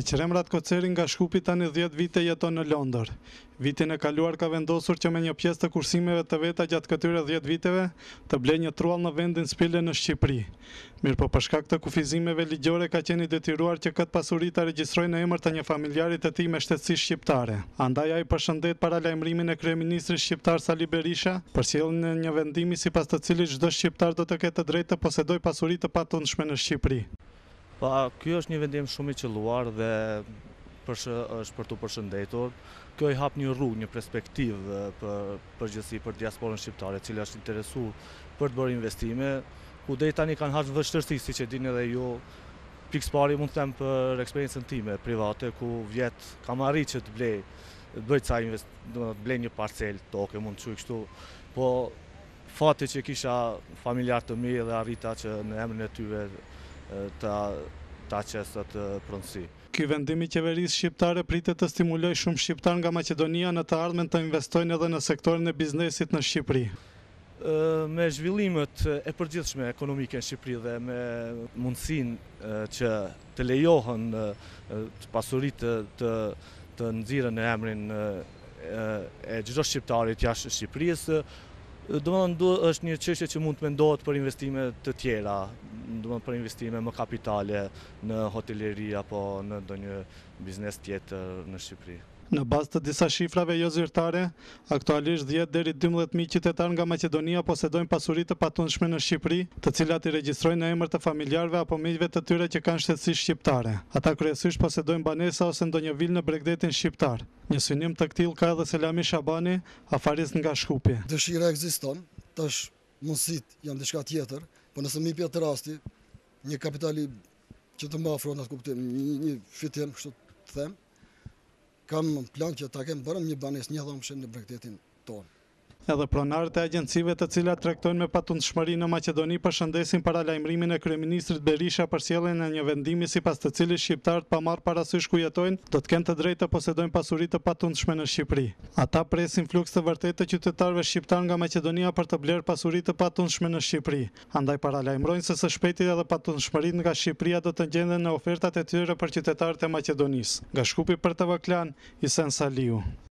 Qeremrat Koceri nga Shkupi tani 10 vite jeton në Londër. Vitin e kaluar ka vendosur që me një pjesë të kursimeve të veta gjatë këtyre 10 viteve të blejë një truall në vendin Spile në Shqipëri. Mirë për shkak të kufizimeve ligjore ka qenë i detyruar që këtë pasuri ta regjistrojë në emër të një familjarit të tij me shtetësi shqiptare. Andaj ai përshëndet paralajmërimin e kryeministrit shqiptar Sali Berisha për sjelljen e një vendimi sipas të cilit çdo shqiptar do të ketë të drejtë të posedojë pasuri të patundshme në Shqipëri. Ky është një vendim shumë i qelluar dhe është për të përshëndetur. Kjo i hap një rrugë, një perspektivë përgjithësi për diasporën shqiptare, e cila është interesuar për të bërë investime, ku deri tani kanë hasur vështirësi, siç e dini edhe ju. Pikë pari mund të them për eksperiencën time private, ku vjet kam arritur që të bëj ca blej një parcelë tokë, mund të thuj kështu, po fati që kisha familjar të mirë dhe arrita që në emrin e tyre ta qesë atë pronësi. Ky vendim i qeverisë shqiptare pritet të stimulojë shumë shqiptar nga Maqedonia në të ardhmen të investojnë edhe në sektorin e biznesit në Shqipëri. Me zhvillimet e përgjithshme ekonomike në Shqipëri dhe me mundësinë që të lejohen pasuritë të nxirren në emrin e çdo shqiptarit jashtë Shqipërisë, është një çështje që mund të mendohet për investime të tjera, për investime më kapitale në hoteleri apo në ndonjë biznes tjetër në Shqipëri. Në bazë të disa shifrave jo zyrtare, aktualisht 10 deri 12.000 qytetar nga Maqedonia posedojnë pasuri të patundshme në Shqipëri, të cilat i regjistrojnë në emër të familjarëve apo miqve të tyre që kanë shtetësi shqiptare. Ata kryesisht posedojnë banesa ose ndonjë vilë në Bregdetin shqiptar. Një synim të këtillë ka edhe Selami Shabani, afarist nga Shkupi. Dëshira ekziston, tash mundësitë janë diçka tjetër, por nëse më jepet rasti, një kapitali që të më afron atë kuptim, një fitim, kështu të them, kam plan që ta kem bërë një banesë një dhomshë në Bregdetin tonë. Edhe pronarët e agjencive të cilat tregtojnë me patundshmëri në Maqedoni përshëndesin paralajmërimin e kryeministrit Berisha për sjelljen e një vendimi sipas të cilit shqiptarët pa marrë parasysh ku jetojnë do të kenë të drejtë të posedojnë pasuri të patundshme në Shqipëri. Ata presin fluks të vërtetë të qytetarëve shqiptar nga Maqedonia për të blerë pasuri të patundshme në Shqipëri. Andaj paralajmërojnë se së shpejti edhe patundshmëritë nga Shqipëria do të gjenden në ofertat e tyre për qytetarët e Maqedonisë. Nga Shkupi për TV Klan, Isen Saliu.